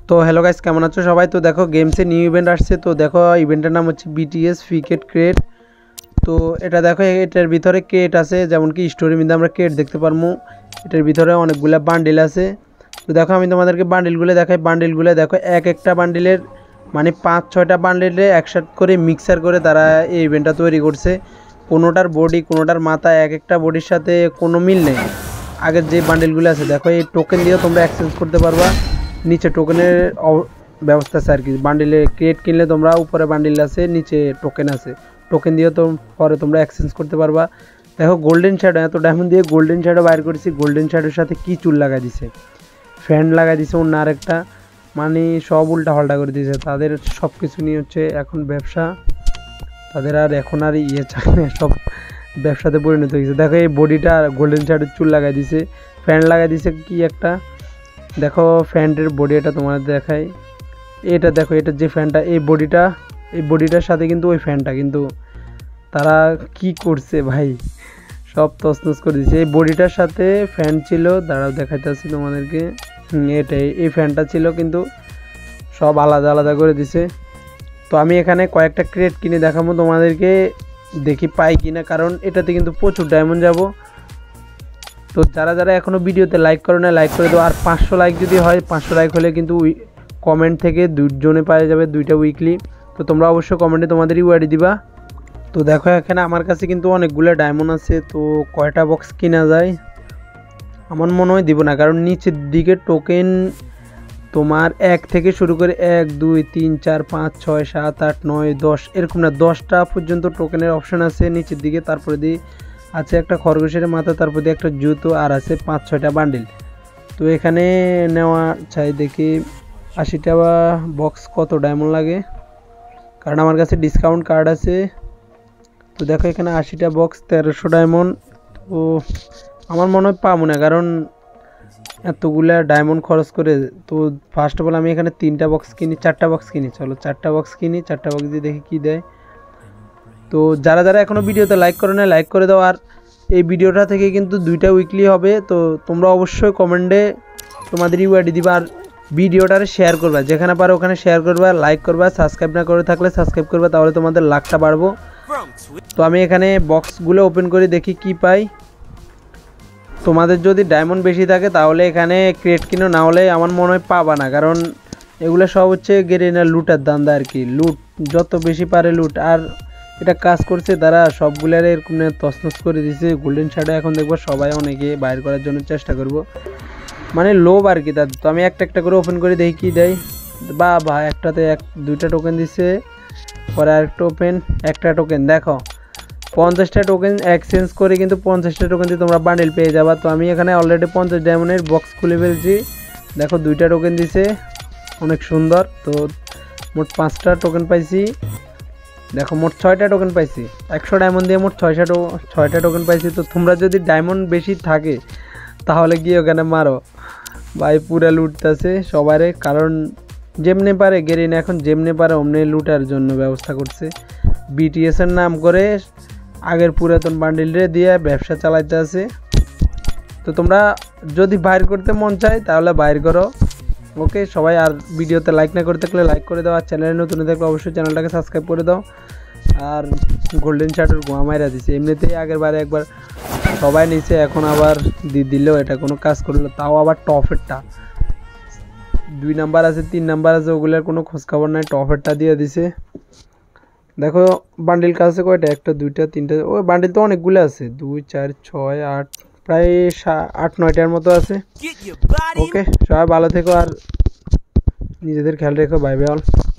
তো hello guys, কেমন আছো সবাই? তো দেখো গেমসে নিউ ইভেন্ট আসছে। তো দেখো ইভেন্টের নাম হচ্ছে বিটিএস ক্রিকেট ক্রেট। তো এটা দেখো, এটার ভিতরে ক্রেট আছে, যেমন কি স্টোরির মধ্যে আমরা ক্রেট দেখতে পারবো। এটার ভিতরে অনেকগুলো বান্ডিল আছে। তো দেখো আমি তোমাদেরকে বান্ডিলগুলো দেখাই। বান্ডিলগুলো দেখো, এক একটা বান্ডিলের মানে 5-6টা বান্ডিলে একসাথে করে মিক্সার করে তারা এই ইভেন্টটা তৈরি করছে। কোনোটার বডি, কোনোটার মাথা এক একটা বডির সাথে কোনো মিল নেই। আগের যে বান্ডিলগুলো আছে দেখো, এই টোকেন দিয়েও তোমরা এক্সচেঞ্জ করতে পারবা। নিচে টোকেনের ব্যবস্থা আছে আর কি। বান্ডিলে ক্রিয়েট কিনলে তোমরা উপরে বান্ডিল আছে, নিচে টোকেন আছে। টোকেন দিয়ে তো পরে তোমরা এক্সচেঞ্জ করতে পারবা। দেখো গোল্ডেন শ্যাডো, এত ডায়মন্ড দিয়ে গোল্ডেন শ্যাডো বাইর করেছি। গোল্ডেন শ্যাডোর সাথে কি চুল লাগাই দিছে, ফ্যান লাগাই দিছে অন্য আরেকটা, মানে সব উল্টা পাল্টা করে দিয়েছে। তাদের সব কিছু নিয়ে হচ্ছে এখন ব্যবসা, তাদের আর এখন আর চায় সব ব্যবসাতে পরিণত হয়েছে। দেখো এই বডিটা গোল্ডেন শ্যাডোর চুল লাগাই দিছে, ফ্যান লাগাই দিছে কি একটা। দেখো ফ্যানটার বডি, এটা তোমাদের দেখাই। এটা দেখো, এটা যে ফ্যানটা, এই বডিটার সাথে কিন্তু ওই ফ্যানটা, কিন্তু তারা কি করছে ভাই, সব তছনছ করে দিচ্ছে। এই বডিটার সাথে ফ্যান ছিল, দাঁড়াও দেখাইতেছি তোমাদেরকে। এটাই এই ফ্যানটা ছিল, কিন্তু সব আলাদা আলাদা করে দিছে। তো আমি এখানে কয়েকটা ক্রেট কিনে দেখাবো তোমাদেরকে, দেখি পাই কিনা, কারণ এটাতে কিন্তু প্রচুর ডায়মন্ড যাব। তো যারা যারা এখনও ভিডিওতে লাইক করো না, লাইক করে দাও। আর 500 লাইক যদি হয়, 500 লাইক হলে কিন্তু কমেন্ট থেকে 2জনে পাওয়া যাবে 2টা উইকলি। তো তোমরা অবশ্যই কমেন্টে তোমাদের ইউআইডি দিবা। তো দেখো এখানে আমার কাছে কিন্তু অনেকগুলো ডায়মন্ড আছে। তো কয়টা বক্স কিনা যায় আমার মনে হয় দিব না, কারণ নিচের দিকে টোকেন তোমার 1 থেকে শুরু করে 1 2 3 4 5 6 7 8 9 10 এরকম না, 10টা পর্যন্ত টোকেনের অপশন আছে নিচের দিকে। তারপরে দিয়ে আছে একটা খরগোশের মাথা, তারপর দিয়ে একটা জুতো, আর আছে 5-6টা বান্ডিল। তো এখানে নেওয়া চাই, দেখি 80টা বক্স কত ডায়মন্ড লাগে, কারণ আমার কাছে ডিসকাউন্ট কার্ড আছে। তো দেখো এখানে 80টা বক্স 1300 ডায়মন্ড। তো আমার মনে হয় পাবো না, কারণ এতগুলা ডায়মন্ড খরচ করে। তো ফার্স্ট অফ অল আমি এখানে 3টা বক্স কিনি, 4টা বক্স কিনি। চলো 4টা বক্স কিনি, 4টা বক্স দিয়ে দেখি কী দেয়। তো যারা যারা এখনও ভিডিওতে লাইক করে না, লাইক করে দাও। আর এই ভিডিওটা থেকে কিন্তু 2টা উইকলি হবে। তো তোমরা অবশ্যই কমেন্টে তোমাদের ইউআইডি দিবা, আর ভিডিওটারে শেয়ার করবা, যেখানে পারো ওখানে শেয়ার করবা, লাইক করবা। সাবস্ক্রাইব না করে থাকলে সাবস্ক্রাইব করবা, তাহলে তোমাদের লাখটা বাড়বো। তো আমি এখানে বক্সগুলো ওপেন করে দেখি কি পাই। তোমাদের যদি ডায়মন্ড বেশি থাকে তাহলে এখানে ক্রিয়েট কিনো, না হলে আমার মনে হয় পাবা না, কারণ এগুলো সব হচ্ছে গেরিনা লুটার দান্দা আর কি। লুট যত বেশি পারে লুট। আর এটা কাজ করছে তারা সবগুলার এরকম তছনছ করে দিয়েছে। গোল্ডেন শ্যাডো এখন দেখবো সবাই অনেকে বাইর করার জন্য চেষ্টা করব, মানে লোভ আর কি তাদের। তো আমি একটা একটা করে ওপেন করে দেখি কী দেয়। বা একটাতে 2টা টোকেন দিচ্ছে, পরে আরেকটা ওপেন, একটা টোকেন। দেখো 50টা টোকেন এক্সচেঞ্জ করে কিন্তু 50টা টোকেন দিয়ে তোমরা বান্ডেল পেয়ে যাবা। তো আমি এখানে অলরেডি 50 ডায়মন্ডের বক্স খুলে ফেলছি। দেখো 2টা টোকেন দিছে, অনেক সুন্দর। তো মোট 5টা টোকেন পাইছি। দেখো মোট 6টা টোকেন পাইছি, 100 ডায়মন্ড দিয়ে মোট 6টা টোকেন পাইছি। তো তোমরা যদি ডায়মন্ড বেশি থাকে তাহলে গিয়ে ওখানে মারো ভাই, পুরা লুটতেছে সবারে। কারণ যেমনি পারে গেরিনা এখন যেমনি পারে অমনি লুটার জন্য ব্যবস্থা করছে। বিটিএসের নাম করে আগের পুরাতন বান্ডিলরে দিয়ে ব্যবসা চালাইতে আছে। তো তোমরা যদি বাইর করতে মন চায় তাহলে বাইর করো। ওকে সবাই, আর ভিডিওতে লাইক না করে থাকলে লাইক করে দাও, আর চ্যানেলে নতুন থাকলে অবশ্যই চ্যানেলটাকে সাবস্ক্রাইব করে দাও। আর গোল্ডেন শ্যাডোর গোয়া মাইরা দিছে, এমনিতেই আগের বারে একবার সবাই নিচে, এখন আবার দিলেও এটা কোনো কাজ করলো, তাও আবার টপেরটা। 2 নাম্বার আছে, 3 নাম্বার আছে, ওগুলোর কোনো খোঁজখবর নাই, টপেরটা দিয়ে দিছে। দেখো বান্ডিল কাছে কয়টা, 1টা 2টা 3টা, ওই বান্ডিল তো অনেকগুলো আছে, 2 4 6 8 প্রায় 8-9টার মতো আছে। ওকে সবাই ভালো থেকো আর নিজেদের খেয়াল রেখো। Bye bye all.